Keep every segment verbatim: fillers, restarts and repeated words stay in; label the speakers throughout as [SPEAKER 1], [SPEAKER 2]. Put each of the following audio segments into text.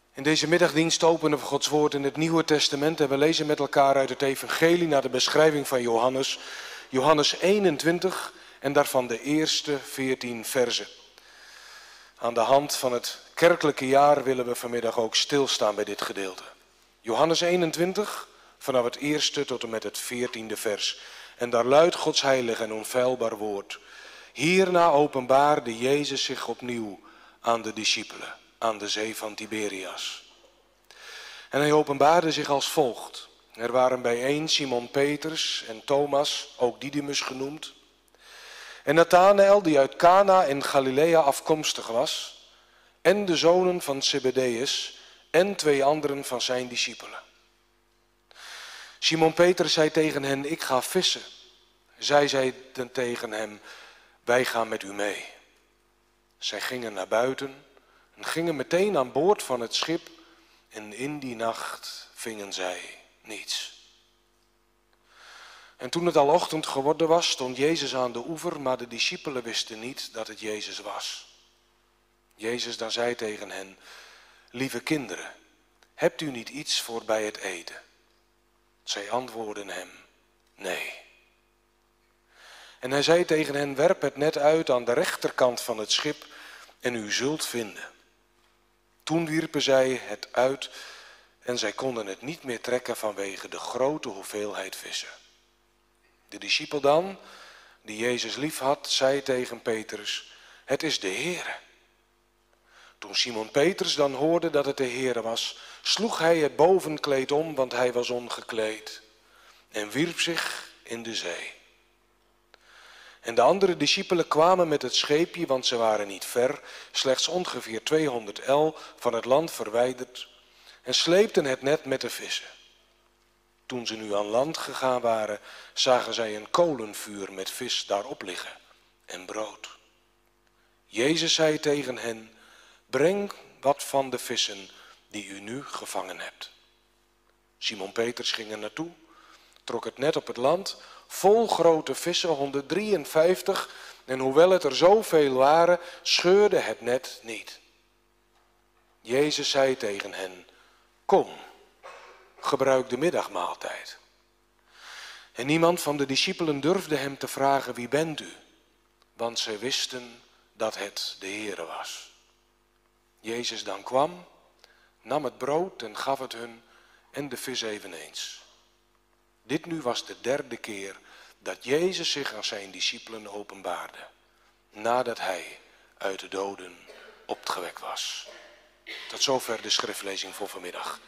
[SPEAKER 1] In deze middagdienst openen we Gods woord in het Nieuwe Testament en we lezen met elkaar uit het evangelie naar de beschrijving van Johannes, Johannes eenentwintig en daarvan de eerste veertien verzen. Aan de hand van het kerkelijke jaar willen we vanmiddag ook stilstaan bij dit gedeelte. Johannes eenentwintig, vanaf het eerste tot en met het veertiende vers. En daar luidt Gods heilig en onfeilbaar woord. Hierna openbaarde Jezus zich opnieuw aan de discipelen, aan de zee van Tiberias. En hij openbaarde zich als volgt. Er waren bijeen Simon Peters en Thomas, ook Didymus genoemd. En Nathanael, die uit Cana in Galilea afkomstig was. En de zonen van Zebedeus en twee anderen van zijn discipelen. Simon Petrus zei tegen hen, ik ga vissen. Zij zeiden tegen hem, wij gaan met u mee. Zij gingen naar buiten en gingen meteen aan boord van het schip. En in die nacht vingen zij niets. En toen het al ochtend geworden was, stond Jezus aan de oever, maar de discipelen wisten niet dat het Jezus was. Jezus dan zei tegen hen, lieve kinderen, hebt u niet iets voor bij het eten? Zij antwoordden hem, nee. En hij zei tegen hen, werp het net uit aan de rechterkant van het schip en u zult vinden. Toen wierpen zij het uit en zij konden het niet meer trekken vanwege de grote hoeveelheid vissen. De discipel dan, die Jezus lief had, zei tegen Petrus, het is de Heere. Toen Simon Petrus dan hoorde dat het de Heere was, sloeg hij het bovenkleed om, want hij was ongekleed, en wierp zich in de zee. En de andere discipelen kwamen met het scheepje, want ze waren niet ver, slechts ongeveer tweehonderd el van het land verwijderd, en sleepten het net met de vissen. Toen ze nu aan land gegaan waren, zagen zij een kolenvuur met vis daarop liggen en brood. Jezus zei tegen hen, breng wat van de vissen die u nu gevangen hebt. Simon Petrus ging er naartoe, trok het net op het land, vol grote vissen, honderddrieënvijftig, en hoewel het er zoveel waren, scheurde het net niet. Jezus zei tegen hen, kom, gebruik de middagmaaltijd. En niemand van de discipelen durfde hem te vragen, wie bent u? Want zij wisten dat het de Heere was. Jezus dan kwam, nam het brood en gaf het hun en de vis eveneens. Dit nu was de derde keer dat Jezus zich aan zijn discipelen openbaarde, nadat hij uit de doden opgewekt was. Tot zover de schriftlezing voor vanmiddag.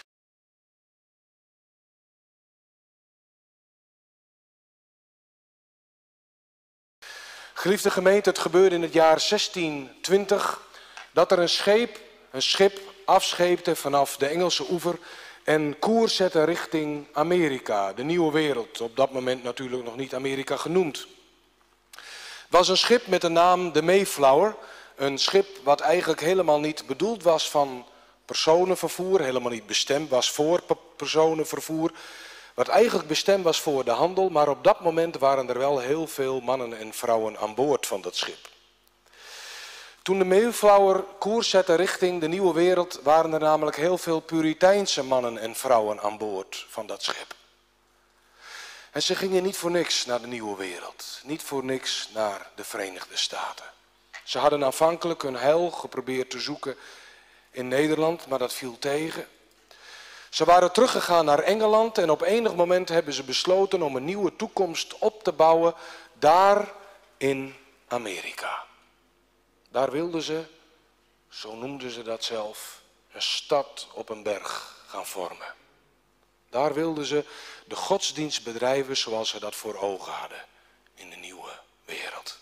[SPEAKER 1] Geliefde gemeente, het gebeurde in het jaar zestientwintig dat er een scheep, een schip afscheepte vanaf de Engelse oever en koers zette richting Amerika, de nieuwe wereld. Op dat moment natuurlijk nog niet Amerika genoemd. Het was een schip met de naam de Mayflower, een schip wat eigenlijk helemaal niet bedoeld was van personenvervoer, helemaal niet bestemd was voor personenvervoer, wat eigenlijk bestemd was voor de handel, maar op dat moment waren er wel heel veel mannen en vrouwen aan boord van dat schip. Toen de Mayflower koers zette richting de nieuwe wereld, waren er namelijk heel veel Puriteinse mannen en vrouwen aan boord van dat schip. En ze gingen niet voor niks naar de nieuwe wereld, niet voor niks naar de Verenigde Staten. Ze hadden aanvankelijk hun heil geprobeerd te zoeken in Nederland, maar dat viel tegen. Ze waren teruggegaan naar Engeland en op enig moment hebben ze besloten om een nieuwe toekomst op te bouwen daar in Amerika. Daar wilden ze, zo noemden ze dat zelf, een stad op een berg gaan vormen. Daar wilden ze de godsdienst bedrijven zoals ze dat voor ogen hadden in de nieuwe wereld.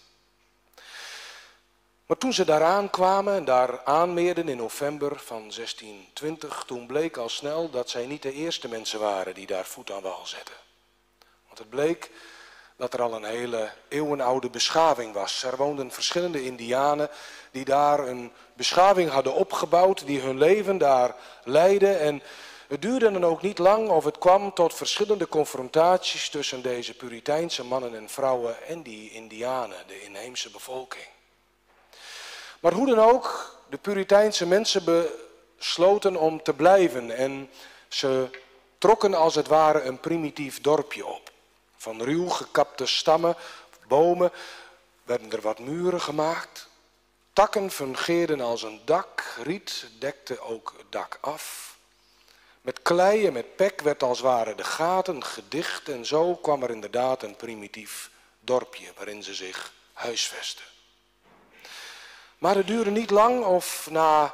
[SPEAKER 1] Maar toen ze daar aankwamen en daar aanmeerden in november van zestientwintig, toen bleek al snel dat zij niet de eerste mensen waren die daar voet aan wal zetten. Want het bleek dat er al een hele eeuwenoude beschaving was. Er woonden verschillende Indianen die daar een beschaving hadden opgebouwd, die hun leven daar leidden. En het duurde dan ook niet lang of het kwam tot verschillende confrontaties tussen deze Puriteinse mannen en vrouwen en die Indianen, de inheemse bevolking. Maar hoe dan ook, de Puriteinse mensen besloten om te blijven en ze trokken als het ware een primitief dorpje op. Van ruw gekapte stammen, bomen, werden er wat muren gemaakt. Takken fungeerden als een dak, riet dekte ook het dak af. Met klei en met pek werd als het ware de gaten gedicht en zo kwam er inderdaad een primitief dorpje waarin ze zich huisvesten. Maar het duurde niet lang of na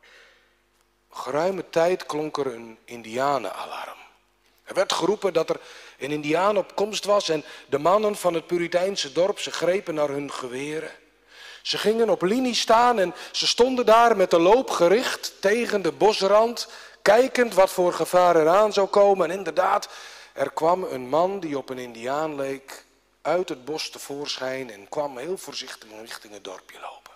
[SPEAKER 1] geruime tijd klonk er een indianenalarm. Er werd geroepen dat er een indiaan op komst was en de mannen van het Puriteinse dorp, ze grepen naar hun geweren. Ze gingen op linie staan en ze stonden daar met de loop gericht tegen de bosrand, kijkend wat voor gevaar eraan zou komen. En inderdaad, er kwam een man die op een indiaan leek uit het bos tevoorschijn en kwam heel voorzichtig richting het dorpje lopen.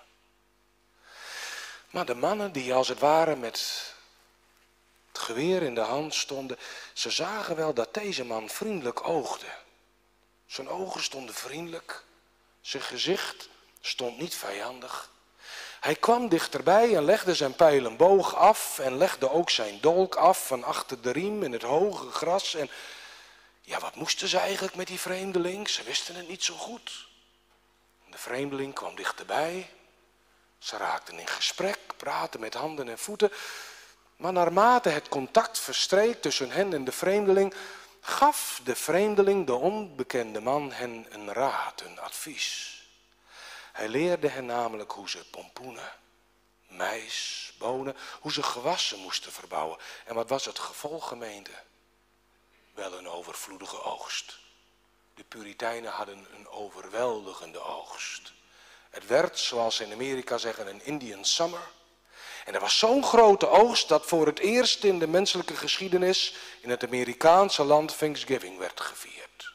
[SPEAKER 1] Maar de mannen die als het ware met het geweer in de hand stonden, ze zagen wel dat deze man vriendelijk oogde. Zijn ogen stonden vriendelijk, zijn gezicht stond niet vijandig. Hij kwam dichterbij en legde zijn pijl en boog af en legde ook zijn dolk af van achter de riem in het hoge gras. En ja, wat moesten ze eigenlijk met die vreemdeling? Ze wisten het niet zo goed. De vreemdeling kwam dichterbij. Ze raakten in gesprek, praten met handen en voeten. Maar naarmate het contact verstreek tussen hen en de vreemdeling, gaf de vreemdeling, de onbekende man, hen een raad, een advies. Hij leerde hen namelijk hoe ze pompoenen, mais, bonen, hoe ze gewassen moesten verbouwen. En wat was het gevolg, gemeente? Wel een overvloedige oogst. De Puritijnen hadden een overweldigende oogst. Het werd, zoals ze in Amerika zeggen, een Indian Summer. En er was zo'n grote oogst dat voor het eerst in de menselijke geschiedenis in het Amerikaanse land Thanksgiving werd gevierd.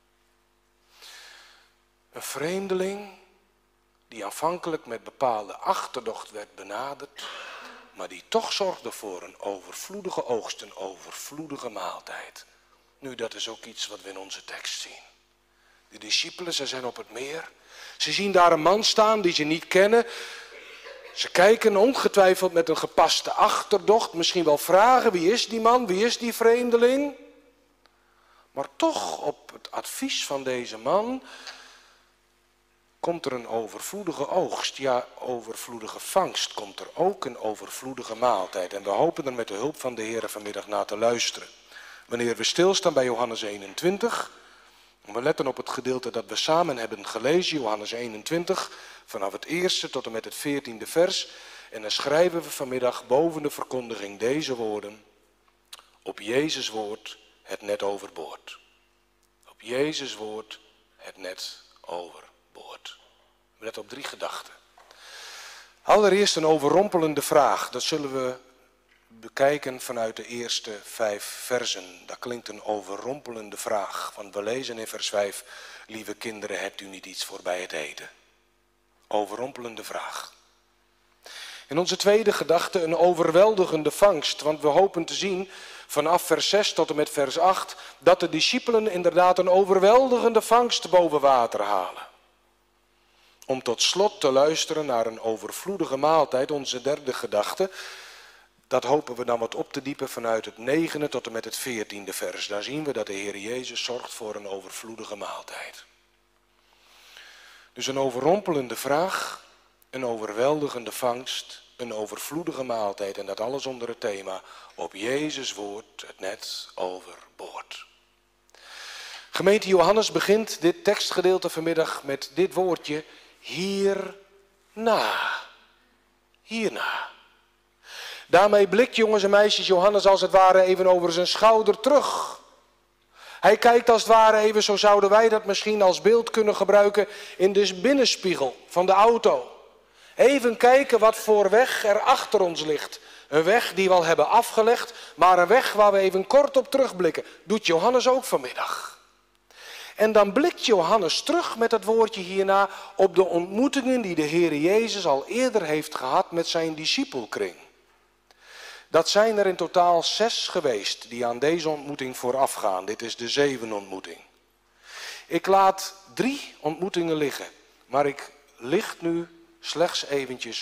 [SPEAKER 1] Een vreemdeling die aanvankelijk met bepaalde achterdocht werd benaderd, maar die toch zorgde voor een overvloedige oogst, een overvloedige maaltijd. Nu, dat is ook iets wat we in onze tekst zien. De discipelen, ze zijn op het meer. Ze zien daar een man staan die ze niet kennen. Ze kijken ongetwijfeld met een gepaste achterdocht, misschien wel vragen, wie is die man, wie is die vreemdeling? Maar toch, op het advies van deze man, komt er een overvloedige oogst, ja, overvloedige vangst, komt er ook een overvloedige maaltijd. En we hopen er met de hulp van de Heer vanmiddag naar te luisteren. Wanneer we stilstaan bij Johannes eenentwintig, en we letten op het gedeelte dat we samen hebben gelezen, Johannes eenentwintig, vanaf het eerste tot en met het veertiende vers. En dan schrijven we vanmiddag boven de verkondiging deze woorden: op Jezus woord het net overboord. Op Jezus woord het net overboord. We letten op drie gedachten. Allereerst een overrompelende vraag. Dat zullen we bekijken vanuit de eerste vijf versen. Daar klinkt een overrompelende vraag. Want we lezen in vers vijf: lieve kinderen, hebt u niet iets voor bij het eten? Overrompelende vraag. In onze tweede gedachte een overweldigende vangst. Want we hopen te zien vanaf vers zes tot en met vers acht dat de discipelen inderdaad een overweldigende vangst boven water halen. Om tot slot te luisteren naar een overvloedige maaltijd, onze derde gedachte. Dat hopen we dan wat op te diepen vanuit het negende tot en met het veertiende vers. Daar zien we dat de Heer Jezus zorgt voor een overvloedige maaltijd. Dus een overrompelende vraag, een overweldigende vangst, een overvloedige maaltijd. En dat alles onder het thema: op Jezus woord het net overboord. Gemeente, Johannes begint dit tekstgedeelte vanmiddag met dit woordje: hierna. Hierna. Daarmee blikt, jongens en meisjes, Johannes als het ware even over zijn schouder terug. Hij kijkt als het ware even, zo zouden wij dat misschien als beeld kunnen gebruiken, in de binnenspiegel van de auto. Even kijken wat voor weg er achter ons ligt. Een weg die we al hebben afgelegd, maar een weg waar we even kort op terugblikken. Doet Johannes ook vanmiddag. En dan blikt Johannes terug met het woordje hierna op de ontmoetingen die de Heer Jezus al eerder heeft gehad met zijn discipelkring. Dat zijn er in totaal zes geweest die aan deze ontmoeting voorafgaan. Dit is de zevende ontmoeting. Ik laat drie ontmoetingen liggen, maar ik licht nu slechts eventjes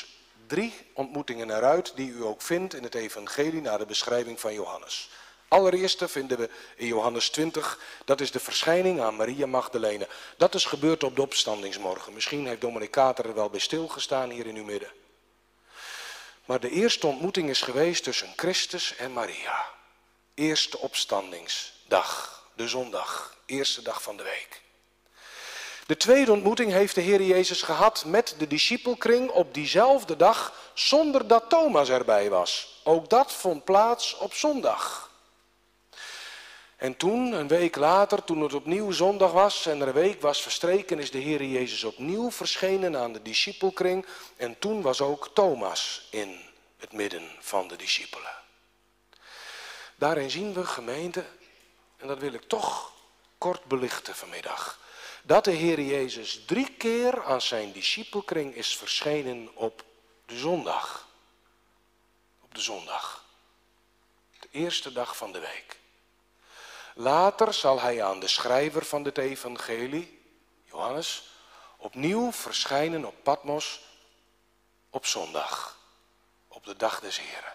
[SPEAKER 1] drie ontmoetingen eruit die u ook vindt in het evangelie naar de beschrijving van Johannes. Allereerste vinden we in Johannes twintig, dat is de verschijning aan Maria Magdalene. Dat is gebeurd op de opstandingsmorgen. Misschien heeft dominee Kater er wel bij stilgestaan hier in uw midden. Maar de eerste ontmoeting is geweest tussen Christus en Maria. Eerste opstandingsdag, de zondag, eerste dag van de week. De tweede ontmoeting heeft de Heer Jezus gehad met de discipelkring op diezelfde dag, zonder dat Thomas erbij was. Ook dat vond plaats op zondag. En toen, een week later, toen het opnieuw zondag was en er een week was verstreken, is de Heer Jezus opnieuw verschenen aan de discipelkring. En toen was ook Thomas in het midden van de discipelen. Daarin zien we, gemeente, en dat wil ik toch kort belichten vanmiddag, dat de Heer Jezus drie keer aan zijn discipelkring is verschenen op de zondag. Op de zondag. De eerste dag van de week. Later zal hij aan de schrijver van dit evangelie, Johannes, opnieuw verschijnen op Patmos op zondag. Op de dag des Heren.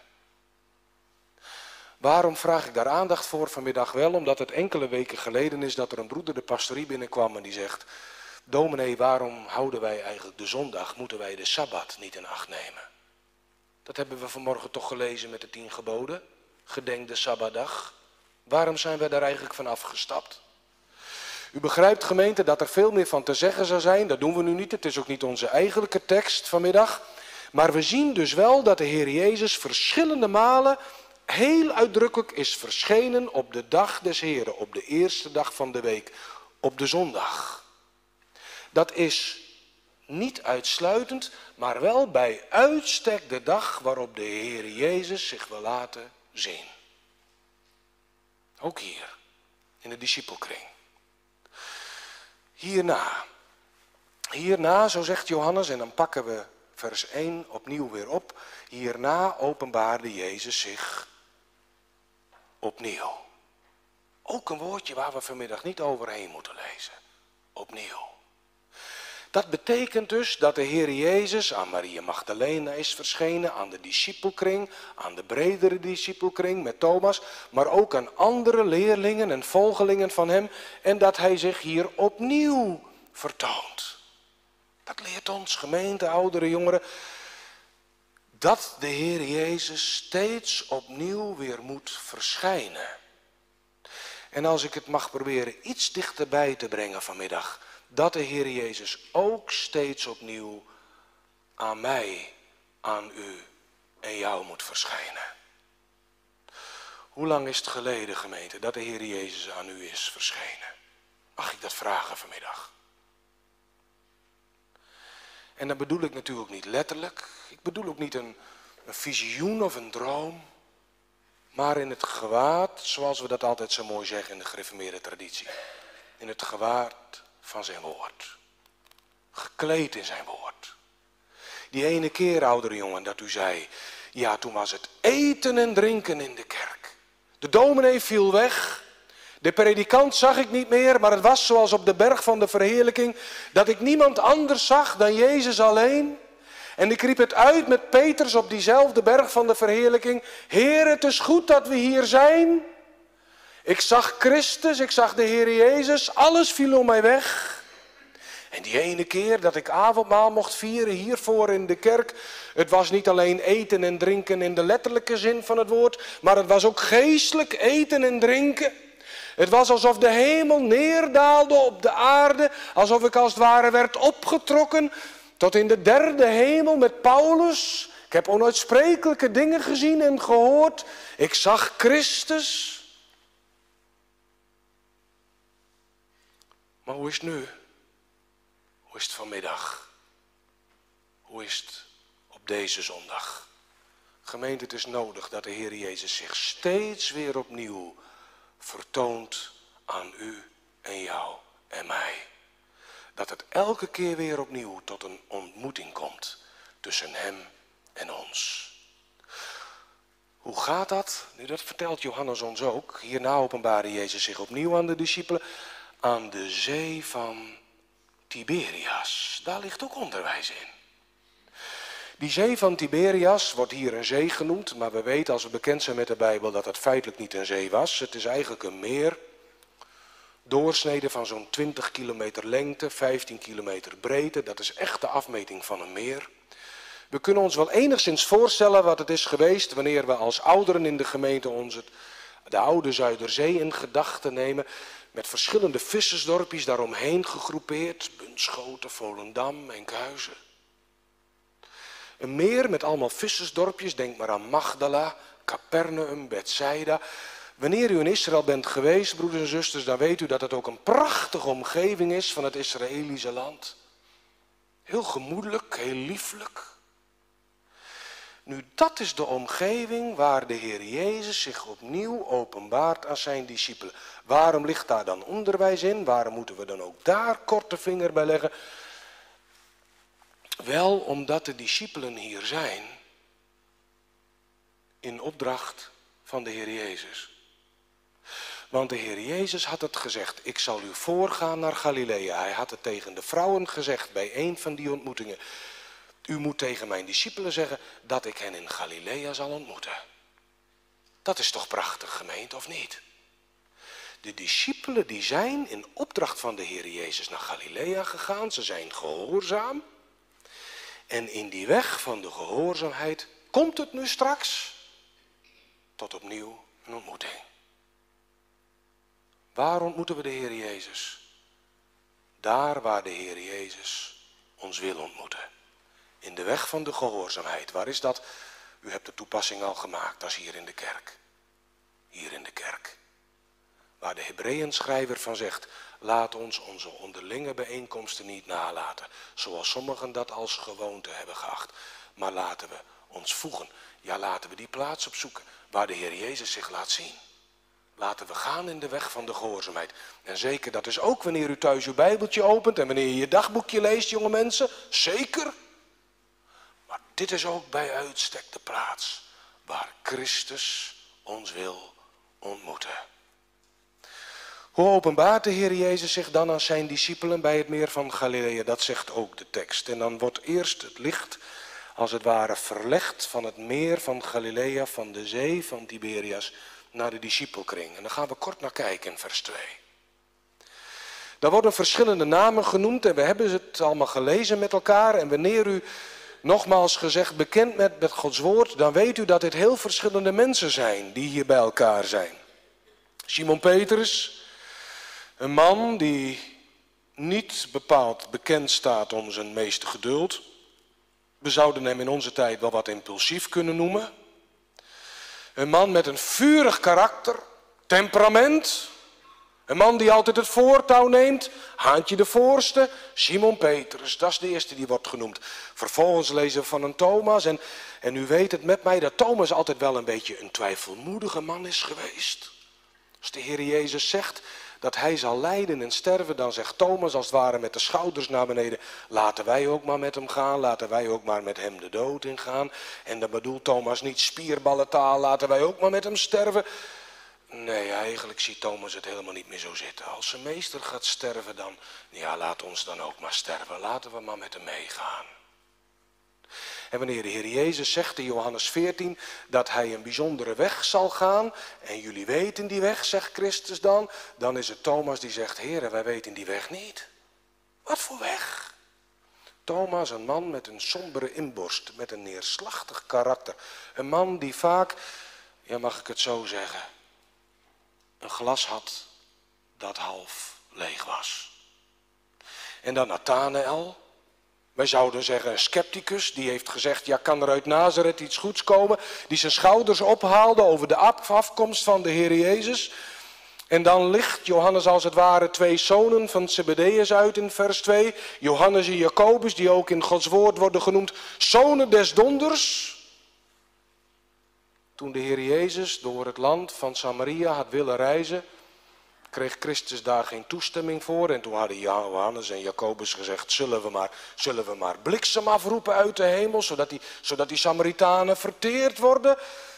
[SPEAKER 1] Waarom vraag ik daar aandacht voor vanmiddag? Wel omdat het enkele weken geleden is dat er een broeder de pastorie binnenkwam en die zegt: dominee, waarom houden wij eigenlijk de zondag? Moeten wij de Sabbat niet in acht nemen? Dat hebben we vanmorgen toch gelezen met de tien geboden. Gedenk de Sabbatdag. Waarom zijn wij daar eigenlijk van afgestapt? U begrijpt, gemeente, dat er veel meer van te zeggen zou zijn. Dat doen we nu niet. Het is ook niet onze eigenlijke tekst vanmiddag. Maar we zien dus wel dat de Heer Jezus verschillende malen heel uitdrukkelijk is verschenen op de dag des Heren, op de eerste dag van de week, op de zondag. Dat is niet uitsluitend, maar wel bij uitstek de dag waarop de Heer Jezus zich wil laten zien. Ook hier, in de discipelkring. Hierna, hierna, zo zegt Johannes, en dan pakken we vers één opnieuw weer op. Hierna openbaarde Jezus zich opnieuw. Ook een woordje waar we vanmiddag niet overheen moeten lezen. Opnieuw. Dat betekent dus dat de Heer Jezus aan Maria Magdalena is verschenen, aan de discipelkring, aan de bredere discipelkring met Thomas, maar ook aan andere leerlingen en volgelingen van hem, en dat hij zich hier opnieuw vertoont. Dat leert ons, gemeente, ouderen, jongeren, dat de Heer Jezus steeds opnieuw weer moet verschijnen. En als ik het mag proberen iets dichterbij te brengen vanmiddag, dat de Heer Jezus ook steeds opnieuw aan mij, aan u en jou moet verschijnen. Hoe lang is het geleden, gemeente, dat de Heer Jezus aan u is verschenen? Mag ik dat vragen vanmiddag? En dan bedoel ik natuurlijk niet letterlijk. Ik bedoel ook niet een, een visioen of een droom. Maar in het gewaad, zoals we dat altijd zo mooi zeggen in de gereformeerde traditie. In het gewaad van zijn woord. Gekleed in zijn woord. Die ene keer, oudere jongen, dat u zei, ja, toen was het eten en drinken in de kerk. De dominee viel weg. De predikant zag ik niet meer, maar het was zoals op de berg van de verheerlijking, dat ik niemand anders zag dan Jezus alleen. En ik riep het uit met Petrus op diezelfde berg van de verheerlijking: Heer, het is goed dat we hier zijn. Ik zag Christus, ik zag de Heer Jezus, alles viel om mij weg. En die ene keer dat ik avondmaal mocht vieren hiervoor in de kerk, het was niet alleen eten en drinken in de letterlijke zin van het woord, maar het was ook geestelijk eten en drinken. Het was alsof de hemel neerdaalde op de aarde, alsof ik als het ware werd opgetrokken tot in de derde hemel met Paulus. Ik heb onuitsprekelijke dingen gezien en gehoord. Ik zag Christus. Maar hoe is het nu? Hoe is het vanmiddag? Hoe is het op deze zondag? Gemeente, het is nodig dat de Heer Jezus zich steeds weer opnieuw vertoont aan u en jou en mij. Dat het elke keer weer opnieuw tot een ontmoeting komt tussen hem en ons. Hoe gaat dat? Nu, dat vertelt Johannes ons ook. Hierna openbaarde Jezus zich opnieuw aan de discipelen aan de zee van Tiberias. Daar ligt ook onderwijs in. Die zee van Tiberias wordt hier een zee genoemd, maar we weten als we bekend zijn met de Bijbel dat het feitelijk niet een zee was. Het is eigenlijk een meer, doorsnede van zo'n twintig kilometer lengte, vijftien kilometer breedte. Dat is echt de afmeting van een meer. We kunnen ons wel enigszins voorstellen wat het is geweest wanneer we als ouderen in de gemeente ons het, de oude Zuiderzee in gedachten nemen. Met verschillende vissersdorpjes daaromheen gegroepeerd. Bunschoten, Volendam, Enkhuizen. Een meer met allemaal vissersdorpjes, denk maar aan Magdala, Capernaum, Bethsaida. Wanneer u in Israël bent geweest, broeders en zusters, dan weet u dat het ook een prachtige omgeving is van het Israëlische land. Heel gemoedelijk, heel lieflijk. Nu, dat is de omgeving waar de Heer Jezus zich opnieuw openbaart aan zijn discipelen. Waarom ligt daar dan onderwijs in? Waarom moeten we dan ook daar korte vinger bij leggen? Wel omdat de discipelen hier zijn in opdracht van de Heer Jezus. Want de Heer Jezus had het gezegd, ik zal u voorgaan naar Galilea. Hij had het tegen de vrouwen gezegd bij een van die ontmoetingen. U moet tegen mijn discipelen zeggen dat ik hen in Galilea zal ontmoeten. Dat is toch prachtig, gemeente, of niet? De discipelen die zijn in opdracht van de Heer Jezus naar Galilea gegaan. Ze zijn gehoorzaam. En in die weg van de gehoorzaamheid komt het nu straks tot opnieuw een ontmoeting. Waar ontmoeten we de Heer Jezus? Daar waar de Heer Jezus ons wil ontmoeten. In de weg van de gehoorzaamheid. Waar is dat? U hebt de toepassing al gemaakt. Dat is hier in de kerk. Hier in de kerk. Waar de Hebreeënschrijver van zegt, laat ons onze onderlinge bijeenkomsten niet nalaten. Zoals sommigen dat als gewoonte hebben geacht. Maar laten we ons voegen. Ja, laten we die plaats opzoeken waar de Heer Jezus zich laat zien. Laten we gaan in de weg van de gehoorzaamheid. En zeker, dat is ook wanneer u thuis uw Bijbeltje opent en wanneer je je dagboekje leest, jonge mensen. Zeker. Maar dit is ook bij uitstek de plaats waar Christus ons wil ontmoeten. Hoe openbaart de Heer Jezus zich dan aan zijn discipelen bij het meer van Galilea? Dat zegt ook de tekst. En dan wordt eerst het licht als het ware verlegd van het meer van Galilea, van de zee van Tiberias, naar de discipelkring. En daar gaan we kort naar kijken in vers twee. Daar worden verschillende namen genoemd en we hebben het allemaal gelezen met elkaar. En wanneer u, nogmaals gezegd, bekend bent met Gods woord, dan weet u dat dit heel verschillende mensen zijn die hier bij elkaar zijn. Simon Petrus, een man die niet bepaald bekend staat om zijn meeste geduld. We zouden hem in onze tijd wel wat impulsief kunnen noemen. Een man met een vurig karakter, temperament. Een man die altijd het voortouw neemt. Haantje de voorste, Simon Petrus, dat is de eerste die wordt genoemd. Vervolgens lezen we van een Thomas. En, en u weet het met mij dat Thomas altijd wel een beetje een twijfelmoedige man is geweest. Als de Heer Jezus zegt dat hij zal lijden en sterven, dan zegt Thomas als het ware met de schouders naar beneden, laten wij ook maar met hem gaan, laten wij ook maar met hem de dood ingaan. En dan bedoelt Thomas niet spierballentaal, laten wij ook maar met hem sterven. Nee, eigenlijk ziet Thomas het helemaal niet meer zo zitten. Als zijn meester gaat sterven dan, ja, laat ons dan ook maar sterven, laten we maar met hem meegaan. En wanneer de Heer Jezus zegt in Johannes veertien dat hij een bijzondere weg zal gaan, en jullie weten die weg, zegt Christus dan, dan is het Thomas die zegt, Heere, wij weten die weg niet. Wat voor weg? Thomas, een man met een sombere inborst, met een neerslachtig karakter. Een man die vaak, ja mag ik het zo zeggen, een glas had dat half leeg was. En dan Nathanael. Wij zouden zeggen een scepticus, die heeft gezegd, ja kan er uit Nazareth iets goeds komen. Die zijn schouders ophaalde over de afkomst van de Heer Jezus. En dan licht Johannes als het ware twee zonen van Zebedeus uit in vers twee. Johannes en Jacobus, die ook in Gods woord worden genoemd zonen des donders. Toen de Heer Jezus door het land van Samaria had willen reizen, kreeg Christus daar geen toestemming voor. En toen hadden Johannes en Jacobus gezegd, zullen we maar, zullen we maar bliksem afroepen uit de hemel, zodat die, zodat die Samaritanen verteerd worden.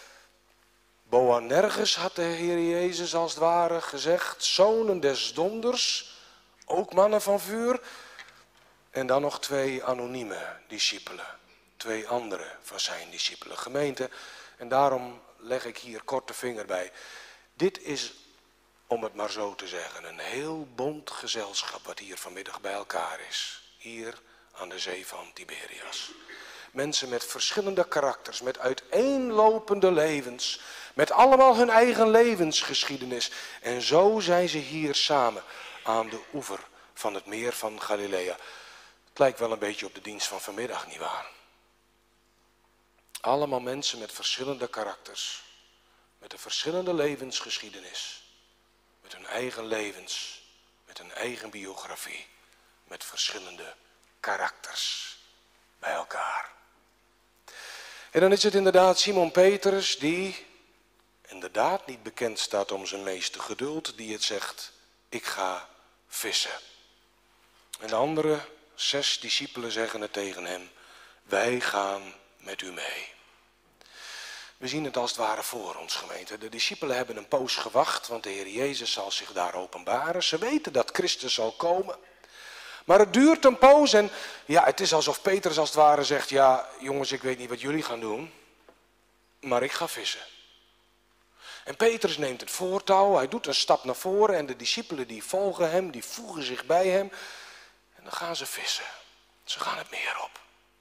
[SPEAKER 1] Boanerges had de Heer Jezus als het ware gezegd, zonen des donders, ook mannen van vuur. En dan nog twee anonieme discipelen. twee andere van zijn discipelen. Gemeente, en daarom leg ik hier kort de vinger bij. Dit is, om het maar zo te zeggen, een heel bont gezelschap wat hier vanmiddag bij elkaar is. Hier aan de zee van Tiberias. Mensen met verschillende karakters, met uiteenlopende levens, met allemaal hun eigen levensgeschiedenis. En zo zijn ze hier samen aan de oever van het meer van Galilea. Het lijkt wel een beetje op de dienst van vanmiddag, nietwaar? Allemaal mensen met verschillende karakters, met een verschillende levensgeschiedenis, met hun eigen levens, met hun eigen biografie, met verschillende karakters bij elkaar. En dan is het inderdaad Simon Petrus die inderdaad niet bekend staat om zijn meeste geduld, die het zegt, ik ga vissen. En de andere zes discipelen zeggen het tegen hem, wij gaan met u mee. We zien het als het ware voor ons, gemeente. De discipelen hebben een poos gewacht, want de Heer Jezus zal zich daar openbaren. Ze weten dat Christus zal komen. Maar het duurt een poos en ja, het is alsof Petrus als het ware zegt, ja jongens, ik weet niet wat jullie gaan doen, maar ik ga vissen. En Petrus neemt het voortouw, hij doet een stap naar voren en de discipelen die volgen hem, die voegen zich bij hem. En dan gaan ze vissen. Ze gaan het meer op.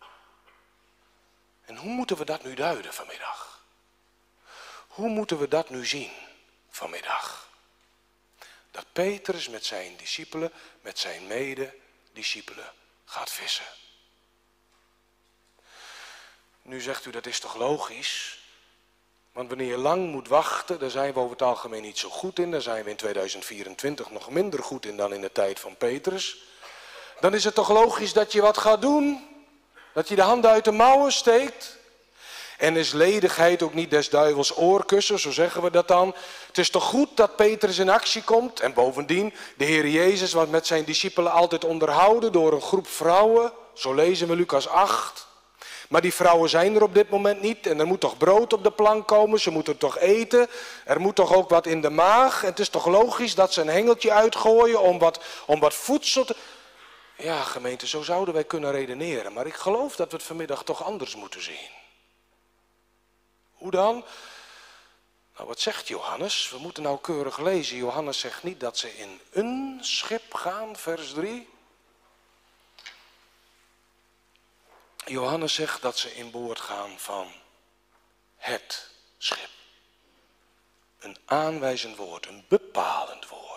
[SPEAKER 1] En hoe moeten we dat nu duiden vanmiddag? Hoe moeten we dat nu zien vanmiddag? Dat Petrus met zijn discipelen, met zijn medediscipelen gaat vissen. Nu zegt u, dat is toch logisch? Want wanneer je lang moet wachten, daar zijn we over het algemeen niet zo goed in. Daar zijn we in tweeduizend vierentwintig nog minder goed in dan in de tijd van Petrus. Dan is het toch logisch dat je wat gaat doen? Dat je de handen uit de mouwen steekt? En is ledigheid ook niet des duivels oorkussen, zo zeggen we dat dan. Het is toch goed dat Petrus in actie komt. En bovendien, de Heer Jezus was met zijn discipelen altijd onderhouden door een groep vrouwen. Zo lezen we Lucas acht. Maar die vrouwen zijn er op dit moment niet. En er moet toch brood op de plank komen. Ze moeten toch eten. Er moet toch ook wat in de maag. En het is toch logisch dat ze een hengeltje uitgooien om wat, om wat voedsel te... Ja, gemeente, zo zouden wij kunnen redeneren. Maar ik geloof dat we het vanmiddag toch anders moeten zien. Hoe dan? Nou, wat zegt Johannes? We moeten nauwkeurig lezen. Johannes zegt niet dat ze in een schip gaan, vers drie. Johannes zegt dat ze in boord gaan van het schip. Een aanwijzend woord, een bepalend woord.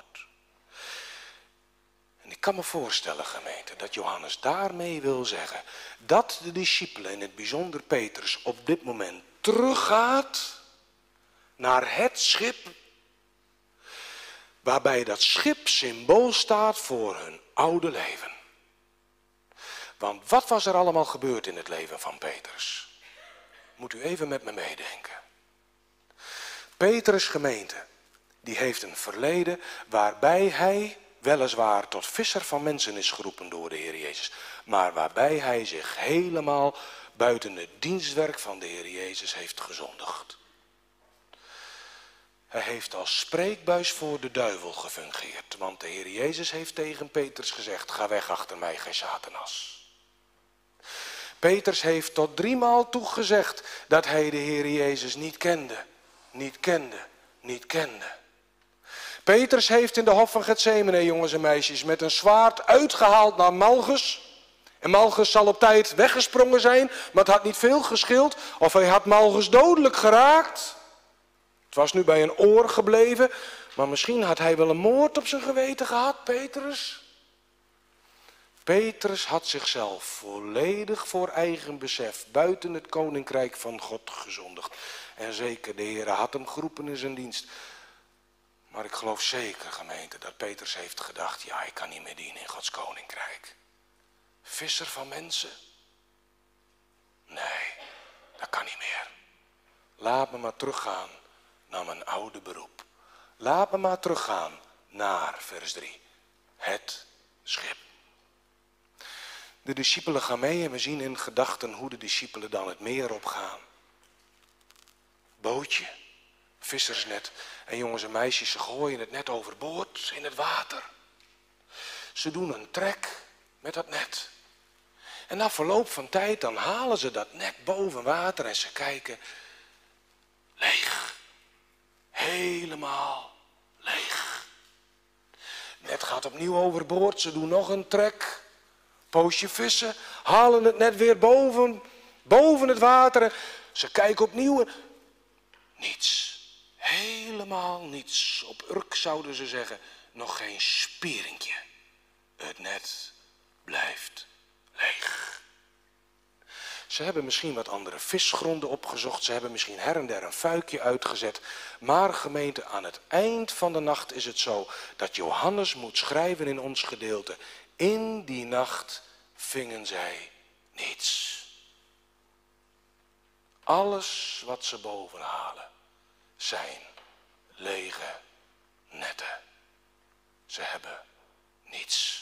[SPEAKER 1] En ik kan me voorstellen, gemeente, dat Johannes daarmee wil zeggen dat de discipelen, in het bijzonder Petrus, op dit moment teruggaat naar het schip, waarbij dat schip symbool staat voor hun oude leven. Want wat was er allemaal gebeurd in het leven van Petrus? Moet u even met me meedenken. Petrus, gemeente, die heeft een verleden waarbij hij weliswaar tot visser van mensen is geroepen door de Heer Jezus, maar waarbij hij zich helemaal buiten het dienstwerk van de Heer Jezus heeft gezondigd. Hij heeft als spreekbuis voor de duivel gefungeerd, want de Heer Jezus heeft tegen Petrus gezegd, ga weg achter mij, gij Satanas. Petrus heeft tot driemaal toe gezegd dat hij de Heer Jezus niet kende, niet kende, niet kende. Petrus heeft in de hof van Getsemane, jongens en meisjes, met een zwaard uitgehaald naar Malchus. En Malchus zal op tijd weggesprongen zijn, maar het had niet veel geschild. Of hij had Malchus dodelijk geraakt. Het was nu bij een oor gebleven, maar misschien had hij wel een moord op zijn geweten gehad, Petrus. Petrus had zichzelf volledig voor eigen besef buiten het koninkrijk van God gezondigd. En zeker, de Heer had hem geroepen in zijn dienst. Maar ik geloof zeker, gemeente, dat Petrus heeft gedacht, ja, ik kan niet meer dienen in Gods koninkrijk. Visser van mensen? Nee, dat kan niet meer. Laat me maar teruggaan naar mijn oude beroep. Laat me maar teruggaan naar, vers drie, het schip. De discipelen gaan mee en we zien in gedachten hoe de discipelen dan het meer opgaan. Bootje, vissersnet. En jongens en meisjes, ze gooien het net overboord in het water. Ze doen een trek met dat net. En na verloop van tijd, dan halen ze dat net boven water en ze kijken, leeg. Helemaal leeg. Net gaat opnieuw overboord, ze doen nog een trek. Poosje vissen, halen het net weer boven, boven het water. Ze kijken opnieuw en niets. Helemaal niets. Op Urk zouden ze zeggen, nog geen spieringje. Het net blijft leeg. Ze hebben misschien wat andere visgronden opgezocht. Ze hebben misschien her en der een fuikje uitgezet. Maar gemeente, aan het eind van de nacht is het zo dat Johannes moet schrijven in ons gedeelte. In die nacht vingen zij niets. Alles wat ze boven halen zijn lege netten. Ze hebben niets.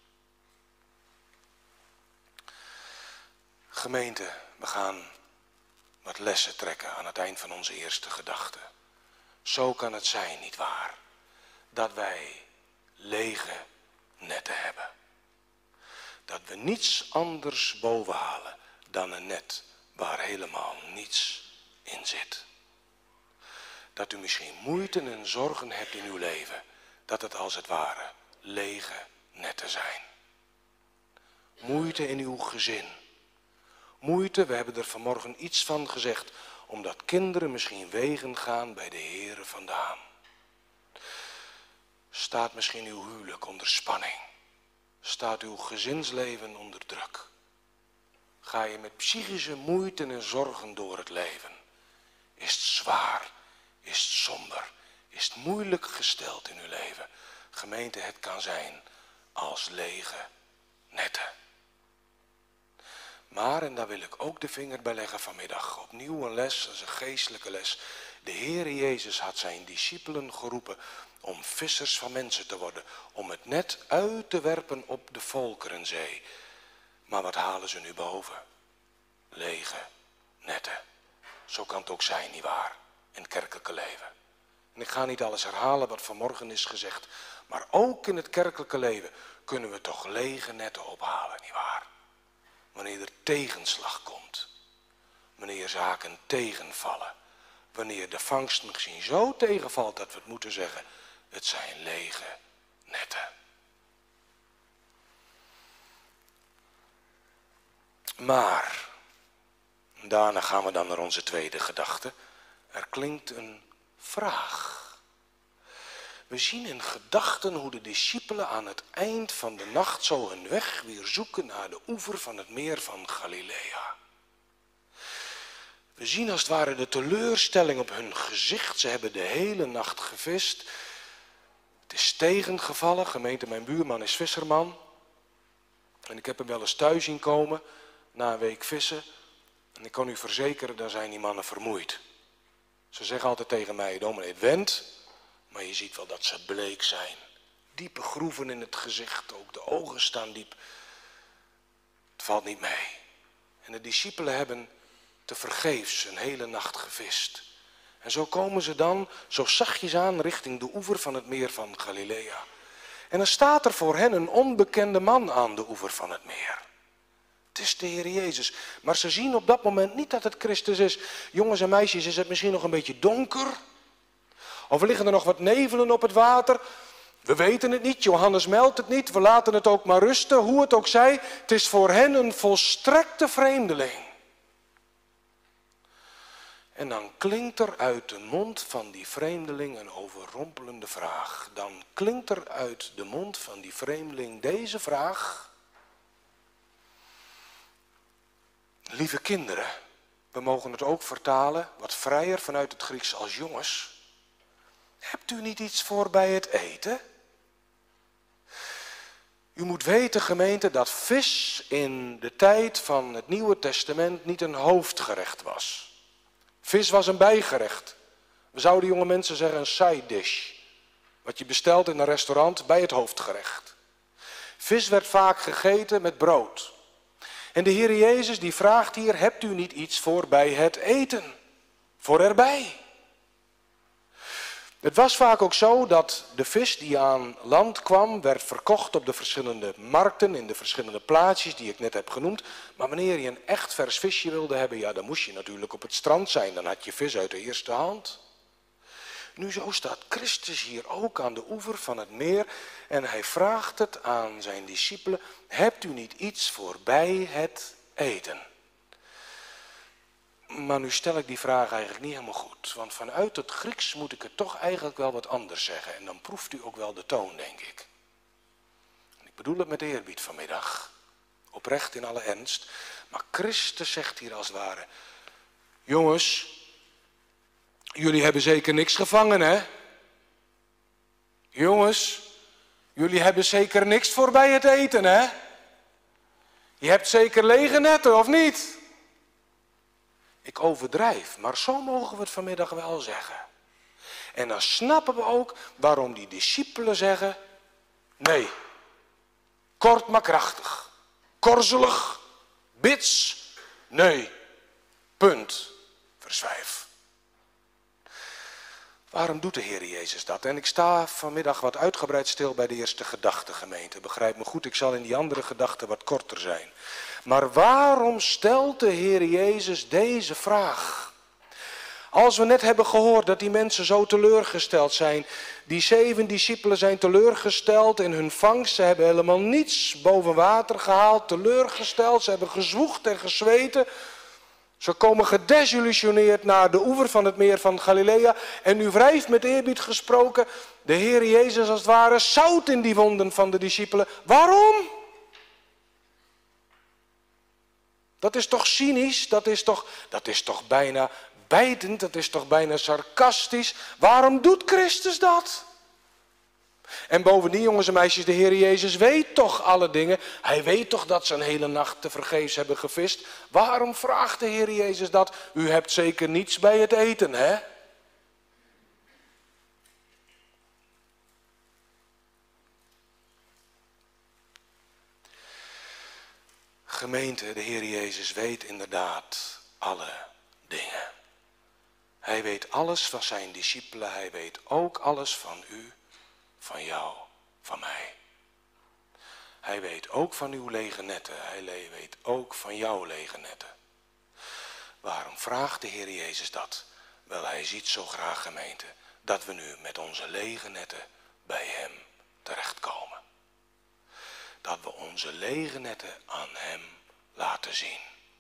[SPEAKER 1] Gemeente, we gaan wat lessen trekken aan het eind van onze eerste gedachte. Zo kan het zijn, nietwaar, dat wij lege netten hebben. Dat we niets anders bovenhalen dan een net waar helemaal niets in zit. Dat u misschien moeite en zorgen hebt in uw leven, dat het als het ware lege netten zijn. Moeite in uw gezin. Moeite, we hebben er vanmorgen iets van gezegd, omdat kinderen misschien wegen gaan bij de Heere vandaan. Staat misschien uw huwelijk onder spanning? Staat uw gezinsleven onder druk? Ga je met psychische moeite en zorgen door het leven? Is het zwaar? Is het somber? Is het moeilijk gesteld in uw leven? Gemeente, het kan zijn als lege netten. Maar, en daar wil ik ook de vinger bij leggen vanmiddag, opnieuw een les, dat is een geestelijke les. De Heere Jezus had zijn discipelen geroepen om vissers van mensen te worden, om het net uit te werpen op de volkerenzee. Maar wat halen ze nu boven? Lege netten. Zo kan het ook zijn, nietwaar, in het kerkelijke leven. En ik ga niet alles herhalen wat vanmorgen is gezegd, maar ook in het kerkelijke leven kunnen we toch lege netten ophalen, nietwaar? Wanneer er tegenslag komt, wanneer zaken tegenvallen, wanneer de vangst misschien zo tegenvalt dat we het moeten zeggen, het zijn lege netten. Maar, daarna gaan we dan naar onze tweede gedachte. Er klinkt een vraag. We zien in gedachten hoe de discipelen aan het eind van de nacht zo hun weg weer zoeken naar de oever van het meer van Galilea. We zien als het ware de teleurstelling op hun gezicht. Ze hebben de hele nacht gevist. Het is tegengevallen. Gemeente, mijn buurman is visserman. En ik heb hem wel eens thuis zien komen na een week vissen. En ik kan u verzekeren, daar zijn die mannen vermoeid. Ze zeggen altijd tegen mij, dominee, het went, maar je ziet wel dat ze bleek zijn. Diepe groeven in het gezicht, ook de ogen staan diep. Het valt niet mee. En de discipelen hebben tevergeefs een hele nacht gevist. En zo komen ze dan zo zachtjes aan richting de oever van het meer van Galilea. En dan staat er voor hen een onbekende man aan de oever van het meer. Het is de Heer Jezus. Maar ze zien op dat moment niet dat het Christus is. Jongens en meisjes, is het misschien nog een beetje donker? Of liggen er nog wat nevelen op het water? We weten het niet, Johannes meldt het niet. We laten het ook maar rusten, hoe het ook zij. Het is voor hen een volstrekte vreemdeling. En dan klinkt er uit de mond van die vreemdeling een overrompelende vraag. Dan klinkt er uit de mond van die vreemdeling deze vraag. Lieve kinderen, we mogen het ook vertalen, wat vrijer vanuit het Grieks als jongens. Hebt u niet iets voor bij het eten? U moet weten, gemeente, dat vis in de tijd van het Nieuwe Testament niet een hoofdgerecht was. Vis was een bijgerecht. We zouden jonge mensen zeggen een side dish. Wat je bestelt in een restaurant bij het hoofdgerecht. Vis werd vaak gegeten met brood. En de Heer Jezus die vraagt hier, hebt u niet iets voor bij het eten? Voor erbij. Het was vaak ook zo dat de vis die aan land kwam, werd verkocht op de verschillende markten, in de verschillende plaatsjes die ik net heb genoemd. Maar wanneer je een echt vers visje wilde hebben, ja, dan moest je natuurlijk op het strand zijn. Dan had je vis uit de eerste hand. Nu zo staat Christus hier ook aan de oever van het meer en hij vraagt het aan zijn discipelen: hebt u niet iets voor bij het eten? Maar nu stel ik die vraag eigenlijk niet helemaal goed, want vanuit het Grieks moet ik het toch eigenlijk wel wat anders zeggen en dan proeft u ook wel de toon, denk ik. Ik bedoel het met eerbied vanmiddag, oprecht in alle ernst, maar Christus zegt hier als het ware: jongens, jullie hebben zeker niks gevangen, hè? Jongens, jullie hebben zeker niks voor bij het eten, hè? Je hebt zeker lege netten, of niet? Ik overdrijf, maar zo mogen we het vanmiddag wel zeggen. En dan snappen we ook waarom die discipelen zeggen: nee, kort maar krachtig, korzelig, bits, nee, punt, vers vijf. Waarom doet de Heer Jezus dat? En ik sta vanmiddag wat uitgebreid stil bij de eerste gedachte, gemeente. Begrijp me goed, ik zal in die andere gedachten wat korter zijn. Maar waarom stelt de Heer Jezus deze vraag? Als we net hebben gehoord dat die mensen zo teleurgesteld zijn. Die zeven discipelen zijn teleurgesteld in hun vangst. Ze hebben helemaal niets boven water gehaald. Teleurgesteld, ze hebben gezwoegd en gezweten. Ze komen gedesillusioneerd naar de oever van het meer van Galilea. En nu wrijft met eerbied gesproken de Heer Jezus als het ware zout in die wonden van de discipelen. Waarom? Dat is toch cynisch, dat is toch, dat is toch bijna bijtend, dat is toch bijna sarcastisch. Waarom doet Christus dat? En bovendien, jongens en meisjes, de Heer Jezus weet toch alle dingen. Hij weet toch dat ze een hele nacht tevergeefs hebben gevist. Waarom vraagt de Heer Jezus dat? U hebt zeker niets bij het eten, hè? Gemeente, de Heer Jezus weet inderdaad alle dingen. Hij weet alles van zijn discipelen, hij weet ook alles van u, van jou, van mij. Hij weet ook van uw lege netten, hij weet ook van jouw lege netten. Waarom vraagt de Heer Jezus dat? Wel, hij ziet zo graag, gemeente, dat we nu met onze lege netten bij hem terechtkomen. Dat we onze lege netten aan hem laten zien.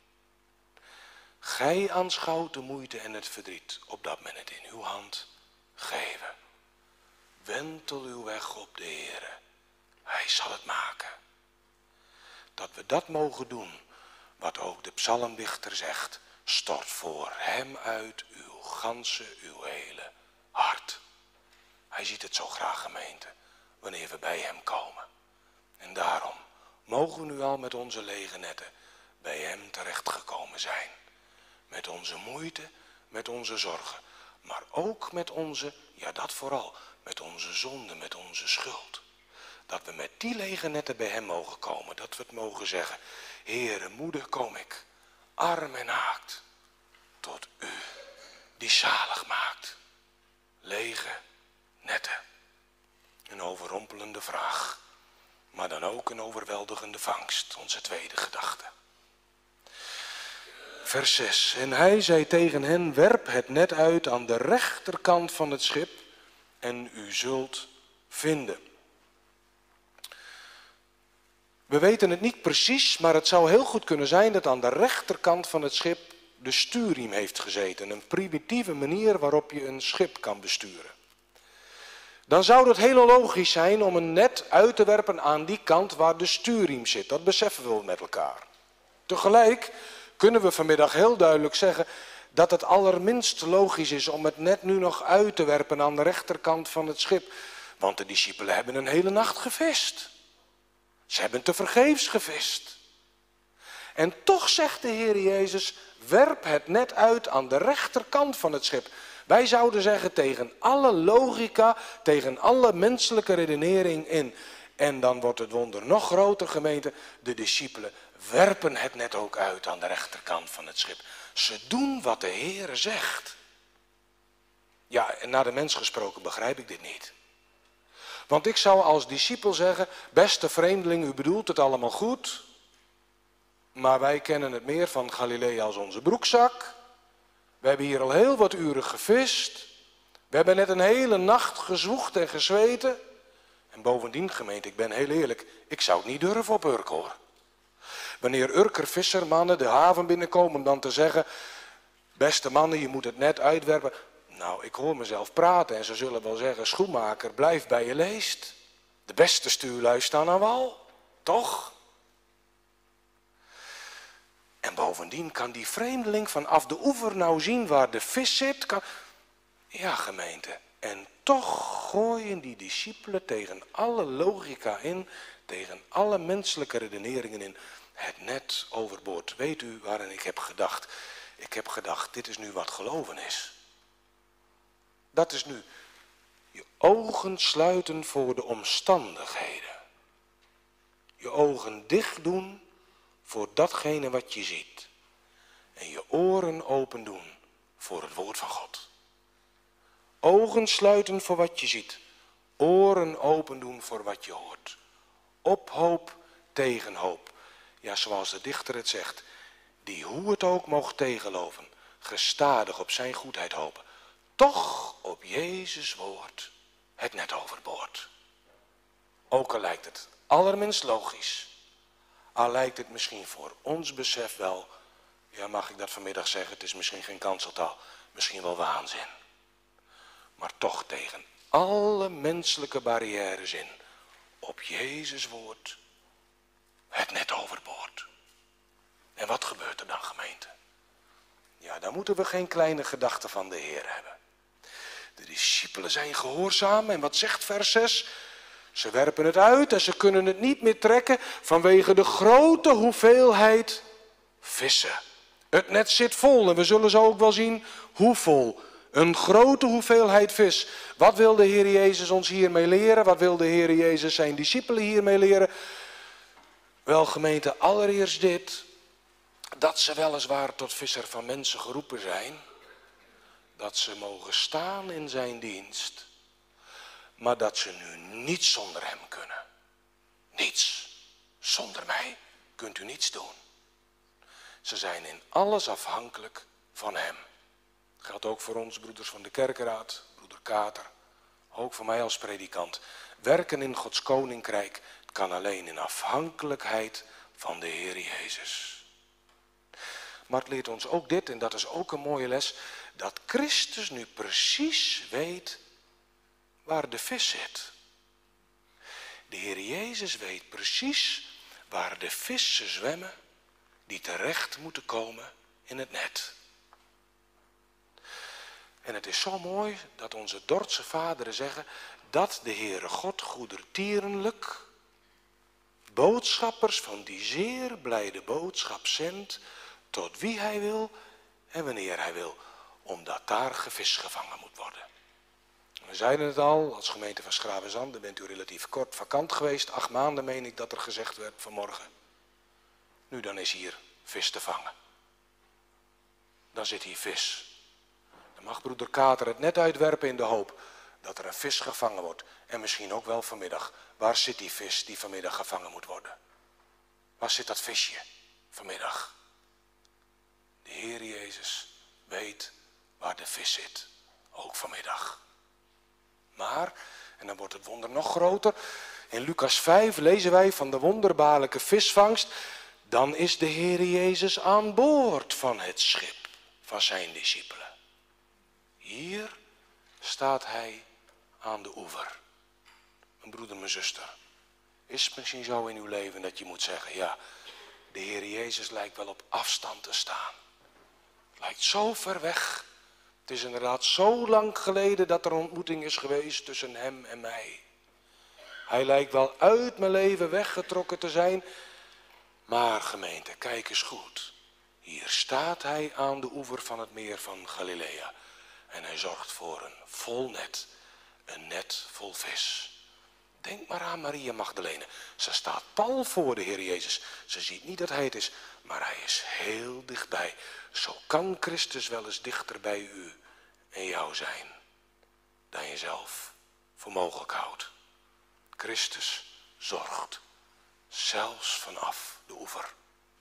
[SPEAKER 1] Gij aanschouwt de moeite en het verdriet, opdat men het in uw hand geven. Wentel uw weg op de Heere, hij zal het maken. Dat we dat mogen doen, wat ook de psalmdichter zegt: stort voor hem uit uw ganse, uw hele hart. Hij ziet het zo graag, gemeente, wanneer we bij hem komen. En daarom mogen we nu al met onze lege netten bij hem terechtgekomen zijn. Met onze moeite, met onze zorgen, maar ook met onze, ja dat vooral, met onze zonde, met onze schuld. Dat we met die lege netten bij hem mogen komen, dat we het mogen zeggen: Heere, moeder, kom ik, arm en naakt, tot u, die zalig maakt. Lege netten. Een overrompelende vraag, maar dan ook een overweldigende vangst, onze tweede gedachte. Vers zes. En hij zei tegen hen: werp het net uit aan de rechterkant van het schip en u zult vinden. We weten het niet precies, maar het zou heel goed kunnen zijn dat aan de rechterkant van het schip de stuurriem heeft gezeten. Een primitieve manier waarop je een schip kan besturen. Dan zou het heel logisch zijn om een net uit te werpen aan die kant waar de stuurriem zit. Dat beseffen we met elkaar. Tegelijk kunnen we vanmiddag heel duidelijk zeggen dat het allerminst logisch is om het net nu nog uit te werpen aan de rechterkant van het schip. Want de discipelen hebben een hele nacht gevist. Ze hebben tevergeefs gevist. En toch zegt de Heer Jezus: werp het net uit aan de rechterkant van het schip. Wij zouden zeggen tegen alle logica, tegen alle menselijke redenering in. En dan wordt het wonder nog groter, gemeente. De discipelen werpen het net ook uit aan de rechterkant van het schip. Ze doen wat de Heer zegt. Ja, en naar de mens gesproken begrijp ik dit niet. Want ik zou als discipel zeggen, beste vreemdeling, u bedoelt het allemaal goed, maar wij kennen het meer van Galilea als onze broekzak. We hebben hier al heel wat uren gevist. We hebben net een hele nacht gezwoegd en gezweten. En bovendien, gemeente, ik ben heel eerlijk, ik zou het niet durven op Urk, hoor. Wanneer Urker vissermannen de haven binnenkomen om dan te zeggen, beste mannen, je moet het net uitwerpen. Nou, ik hoor mezelf praten en ze zullen wel zeggen, schoenmaker, blijf bij je leest. De beste stuurlui staan aan wal, toch? En bovendien kan die vreemdeling vanaf de oever nou zien waar de vis zit. Kan... Ja, gemeente. En toch gooien die discipelen tegen alle logica in, tegen alle menselijke redeneringen in, het net overboord. Weet u waarin ik heb gedacht? Ik heb gedacht, dit is nu wat geloven is. Dat is nu je ogen sluiten voor de omstandigheden. Je ogen dicht doen voor datgene wat je ziet. En je oren open doen voor het woord van God. Ogen sluiten voor wat je ziet. Oren open doen voor wat je hoort. Op hoop tegen hoop. Ja, zoals de dichter het zegt. Die hoe het ook mocht tegenloven. Gestadig op zijn goedheid hopen. Toch op Jezus woord het net overboord. Ook al lijkt het allerminst logisch. Al lijkt het misschien voor ons besef wel. Ja, mag ik dat vanmiddag zeggen? Het is misschien geen kanseltaal. Misschien wel waanzin. Maar toch tegen alle menselijke barrières in. Op Jezus woord het net overboord. En wat gebeurt er dan, gemeente? Ja, dan moeten we geen kleine gedachten van de Heer hebben. De discipelen zijn gehoorzaam en wat zegt vers zes? Ze werpen het uit en ze kunnen het niet meer trekken vanwege de grote hoeveelheid vissen. Het net zit vol en we zullen zo ook wel zien hoe vol. Een grote hoeveelheid vis. Wat wil de Heer Jezus ons hiermee leren? Wat wil de Heer Jezus zijn discipelen hiermee leren? Wel, gemeente, allereerst dit. Dat ze weliswaar tot visser van mensen geroepen zijn. Dat ze mogen staan in zijn dienst. Maar dat ze nu niet zonder hem kunnen. Niets. Zonder mij kunt u niets doen. Ze zijn in alles afhankelijk van hem. Dat geldt ook voor ons, broeders van de kerkenraad, broeder Kater. Ook voor mij als predikant. Werken in Gods koninkrijk kan alleen in afhankelijkheid van de Heer Jezus. Maar het leert ons ook dit, en dat is ook een mooie les, dat Christus nu precies weet waar de vis zit. De Heer Jezus weet precies waar de vissen zwemmen die terecht moeten komen in het net. En het is zo mooi dat onze Dordtse vaderen zeggen dat de Heere God goedertierenlijk boodschappers van die zeer blijde boodschap zendt tot wie hij wil en wanneer hij wil, omdat daar gevis gevangen moet worden. We zeiden het al, als gemeente van Schravenzand, dan bent u relatief kort vakant geweest, acht maanden meen ik dat er gezegd werd vanmorgen. Nu dan is hier vis te vangen. Dan zit hier vis. Dan mag broeder Kater het net uitwerpen in de hoop dat er een vis gevangen wordt. En misschien ook wel vanmiddag. Waar zit die vis die vanmiddag gevangen moet worden? Waar zit dat visje vanmiddag? De Heer Jezus weet waar de vis zit. Ook vanmiddag. Maar, en dan wordt het wonder nog groter. In Lucas vijf lezen wij van de wonderbaarlijke visvangst. Dan is de Heer Jezus aan boord van het schip van zijn discipelen. Hier staat hij aan de oever. Mijn broeder, mijn zuster. Is het misschien zo in uw leven dat je moet zeggen, ja, de Heer Jezus lijkt wel op afstand te staan. Het lijkt zo ver weg. Het is inderdaad zo lang geleden dat er een ontmoeting is geweest tussen hem en mij. Hij lijkt wel uit mijn leven weggetrokken te zijn. Maar gemeente, kijk eens goed. Hier staat hij aan de oever van het meer van Galilea. En hij zorgt voor een vol net. Een net vol vis. Denk maar aan Maria Magdalene. Ze staat pal voor de Heer Jezus. Ze ziet niet dat hij het is, maar hij is heel dichtbij. Zo kan Christus wel eens dichter bij u en jou zijn. dan je zelf voor mogelijk houdt. Christus zorgt, zelfs vanaf de oever.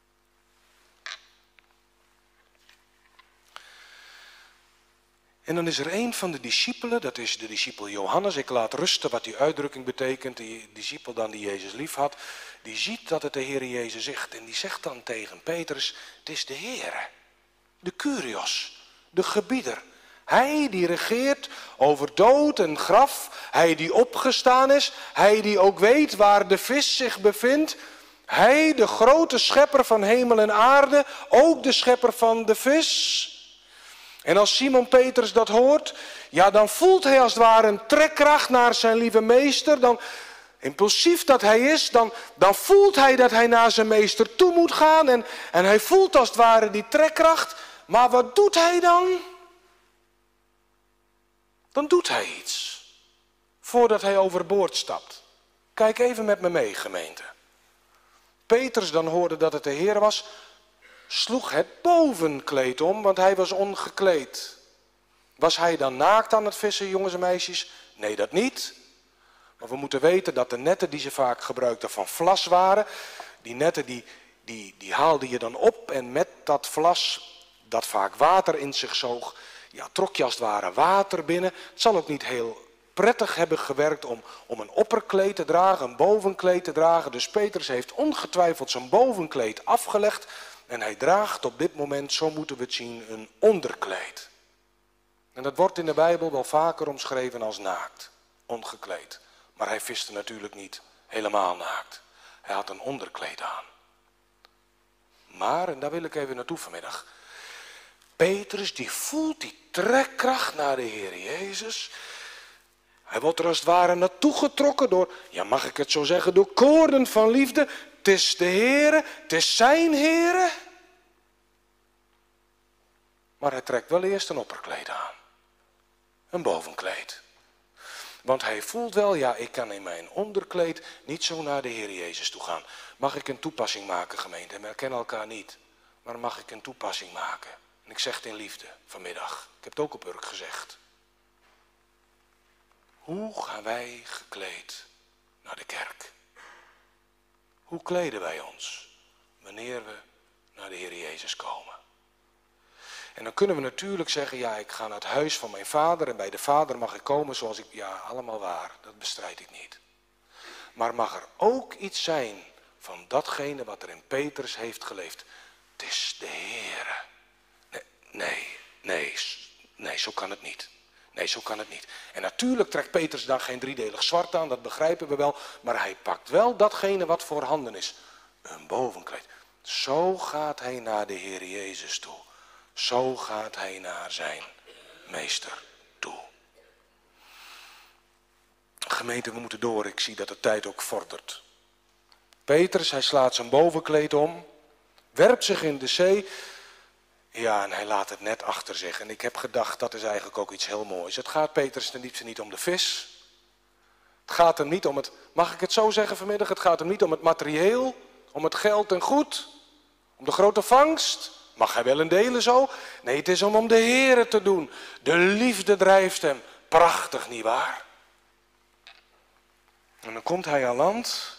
[SPEAKER 1] En dan is er een van de discipelen, dat is de discipel Johannes. Ik laat rusten wat die uitdrukking betekent. Die discipel dan die Jezus lief had. Die ziet dat het de Heer Jezus zegt. En die zegt dan tegen Petrus, het is de Heer. De Kyrios, de gebieder. Hij die regeert over dood en graf. Hij die opgestaan is. Hij die ook weet waar de vis zich bevindt. Hij, de grote schepper van hemel en aarde. Ook de schepper van de vis. En als Simon Petrus dat hoort, ja, dan voelt hij als het ware een trekkracht naar zijn lieve meester. Dan, impulsief dat hij is, dan, dan voelt hij dat hij naar zijn meester toe moet gaan. En, en hij voelt als het ware die trekkracht. Maar wat doet hij dan? Dan doet hij iets. Voordat hij overboord stapt. Kijk even met me mee, gemeente. Petrus dan hoorde dat het de Heer was, sloeg het bovenkleed om, want hij was ongekleed. Was hij dan naakt aan het vissen, jongens en meisjes? Nee, dat niet. Maar we moeten weten dat de netten die ze vaak gebruikten van vlas waren. Die netten die, die, die haalde je dan op en met dat vlas, dat vaak water in zich zoog, ja, trok je als het ware water binnen. Het zal ook niet heel prettig hebben gewerkt om, om een opperkleed te dragen, een bovenkleed te dragen. Dus Petrus heeft ongetwijfeld zijn bovenkleed afgelegd. En hij draagt op dit moment, zo moeten we het zien, een onderkleed. En dat wordt in de Bijbel wel vaker omschreven als naakt, ongekleed. Maar hij viste natuurlijk niet helemaal naakt. Hij had een onderkleed aan. Maar, en daar wil ik even naartoe vanmiddag. Petrus die voelt die trekkracht naar de Heer Jezus. Hij wordt er als het ware naartoe getrokken door, ja mag ik het zo zeggen, door koorden van liefde. Het is de Heere, het is zijn Heere. Maar hij trekt wel eerst een opperkleed aan. Een bovenkleed. Want hij voelt wel, ja ik kan in mijn onderkleed niet zo naar de Heer Jezus toe gaan. Mag ik een toepassing maken, gemeente? We kennen elkaar niet. Maar mag ik een toepassing maken? En ik zeg het in liefde vanmiddag. Ik heb het ook op Urk gezegd. Hoe gaan wij gekleed naar de kerk? Hoe kleden wij ons wanneer we naar de Heer Jezus komen? En dan kunnen we natuurlijk zeggen, ja, ik ga naar het huis van mijn vader en bij de vader mag ik komen zoals ik, ja, allemaal waar, dat bestrijd ik niet. Maar mag er ook iets zijn van datgene wat er in Petrus heeft geleefd? Het is de Heere. Nee, nee, nee, nee, zo kan het niet. Nee, zo kan het niet. En natuurlijk trekt Petrus dan geen driedelig zwart aan, dat begrijpen we wel. Maar hij pakt wel datgene wat voorhanden is. Een bovenkleed. Zo gaat hij naar de Heer Jezus toe. Zo gaat hij naar zijn meester toe. Gemeente, we moeten door. Ik zie dat de tijd ook vordert. Petrus, hij slaat zijn bovenkleed om. Werpt zich in de zee. Ja, en hij laat het net achter zich. En ik heb gedacht, dat is eigenlijk ook iets heel moois. Het gaat Petrus ten diepste niet om de vis. Het gaat hem niet om het, mag ik het zo zeggen vanmiddag? Het gaat hem niet om het materieel, om het geld en goed, om de grote vangst. Mag hij wel een delen zo? Nee, het is om om de Heere te doen. De liefde drijft hem. Prachtig, nietwaar? En dan komt hij aan land.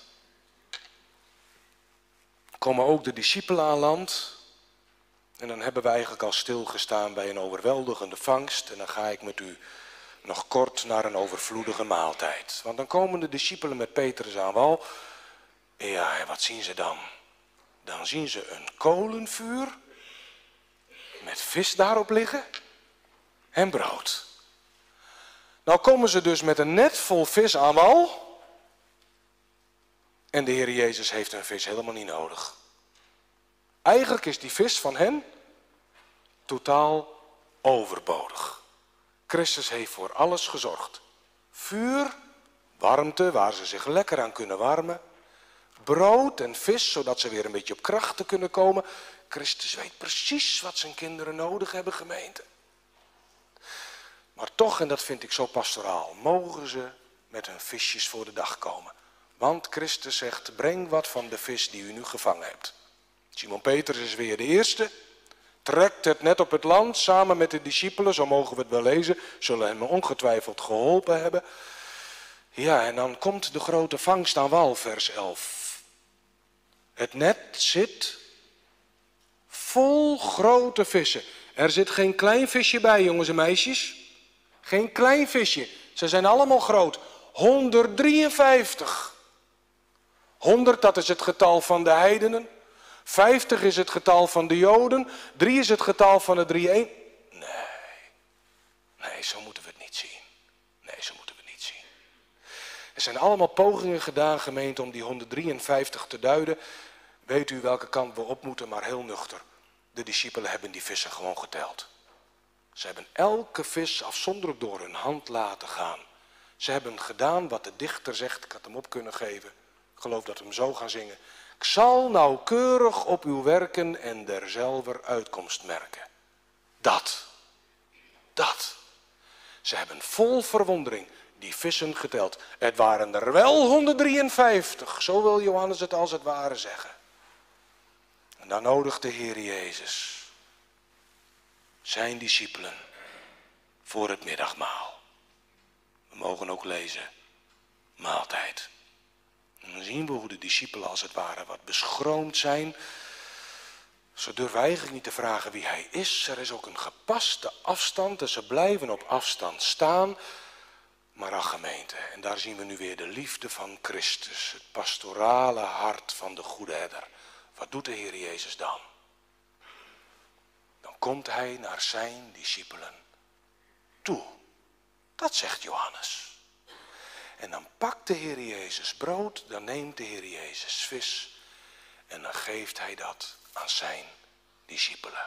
[SPEAKER 1] Komen ook de discipelen aan land. En dan hebben we eigenlijk al stilgestaan bij een overweldigende vangst. En dan ga ik met u nog kort naar een overvloedige maaltijd. Want dan komen de discipelen met Petrus aan wal. Ja, en wat zien ze dan? Dan zien ze een kolenvuur met vis daarop liggen en brood. Nou komen ze dus met een net vol vis aan wal. En de Heer Jezus heeft hun vis helemaal niet nodig. Eigenlijk is die vis van hen totaal overbodig. Christus heeft voor alles gezorgd. Vuur, warmte, waar ze zich lekker aan kunnen warmen. Brood en vis, zodat ze weer een beetje op krachten kunnen komen. Christus weet precies wat zijn kinderen nodig hebben, gemeente. Maar toch, en dat vind ik zo pastoraal, mogen ze met hun visjes voor de dag komen. Want Christus zegt, breng wat van de vis die u nu gevangen hebt. Simon Petrus is weer de eerste. trekt het net op het land samen met de discipelen, zo mogen we het wel lezen, zullen hem ongetwijfeld geholpen hebben. Ja, en dan komt de grote vangst aan wal, vers elf. Het net zit vol grote vissen. Er zit geen klein visje bij, jongens en meisjes. Geen klein visje. Ze zijn allemaal groot. honderddrieënvijftig. honderd, dat is het getal van de heidenen. vijftig is het getal van de Joden. drie is het getal van de drie-een. Nee, nee, zo moeten we het niet zien. Nee, zo moeten we het niet zien. Er zijn allemaal pogingen gedaan, gemeente, om die honderddrieënvijftig te duiden. Weet u welke kant we op moeten, maar heel nuchter. De discipelen hebben die vissen gewoon geteld. Ze hebben elke vis afzonderlijk door hun hand laten gaan. Ze hebben gedaan wat de dichter zegt, ik had hem op kunnen geven. Ik geloof dat we hem zo gaan zingen. Ik zal nauwkeurig op uw werken en derzelver uitkomst merken. Dat, dat. Ze hebben vol verwondering die vissen geteld. Het waren er wel honderddrieënvijftig, zo wil Johannes het als het ware zeggen. En dan nodigt de Heer Jezus zijn discipelen voor het middagmaal. We mogen ook lezen, maaltijd. En dan zien we hoe de discipelen als het ware wat beschroomd zijn. Ze durven eigenlijk niet te vragen wie hij is. Er is ook een gepaste afstand en ze blijven op afstand staan. Maar ach, gemeente, en daar zien we nu weer de liefde van Christus. Het pastorale hart van de goede herder. Wat doet de Heer Jezus dan? Dan komt hij naar zijn discipelen toe. Dat zegt Johannes. En dan pakt de Heer Jezus brood, dan neemt de Heer Jezus vis en dan geeft hij dat aan zijn discipelen.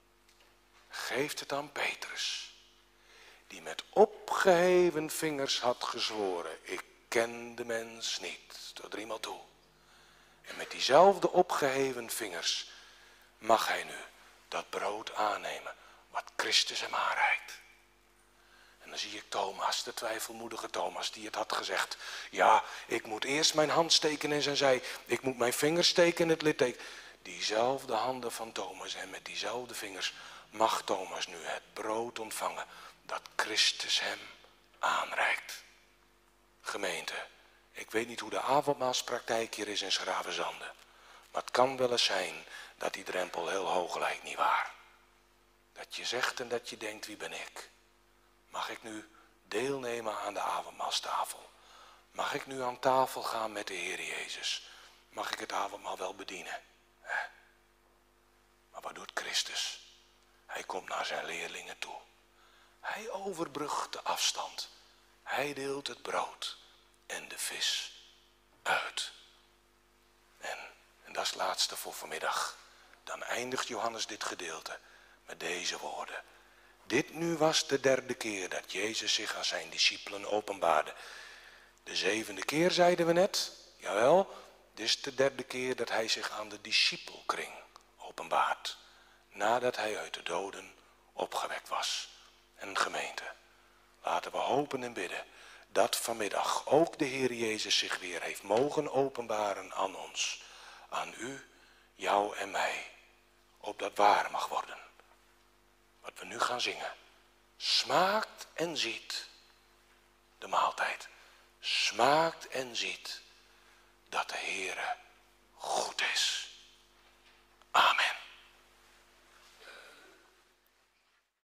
[SPEAKER 1] Geeft het aan Petrus, die met opgeheven vingers had gezworen, ik ken de mens niet, tot driemaal toe. En met diezelfde opgeheven vingers mag hij nu dat brood aannemen wat Christus hem aanreikt. En dan zie ik Thomas, de twijfelmoedige Thomas, die het had gezegd. Ja, ik moet eerst mijn hand steken in zijn zij. Ik moet mijn vingers steken in het litteken. Diezelfde handen van Thomas en met diezelfde vingers mag Thomas nu het brood ontvangen dat Christus hem aanreikt. Gemeente, ik weet niet hoe de avondmaalspraktijk hier is in Schravenzande. Maar het kan wel eens zijn dat die drempel heel hoog lijkt, nietwaar? Dat je zegt en dat je denkt, wie ben ik? Mag ik nu deelnemen aan de avondmaalstafel? Mag ik nu aan tafel gaan met de Heer Jezus? Mag ik het avondmaal wel bedienen? Hè? Maar wat doet Christus? Hij komt naar zijn leerlingen toe. Hij overbrugt de afstand. Hij deelt het brood en de vis uit. En, en dat is het laatste voor vanmiddag. Dan eindigt Johannes dit gedeelte met deze woorden. Dit nu was de derde keer dat Jezus zich aan zijn discipelen openbaarde. De zevende keer zeiden we net, jawel, dit is de derde keer dat hij zich aan de discipelkring openbaart. Nadat hij uit de doden opgewekt was. En gemeente, laten we hopen en bidden dat vanmiddag ook de Heer Jezus zich weer heeft mogen openbaren aan ons. Aan u, jou en mij. Opdat waar mag worden. Wat we nu gaan zingen. Smaakt en ziet. De maaltijd. Smaakt en ziet dat de Heere goed is. Amen.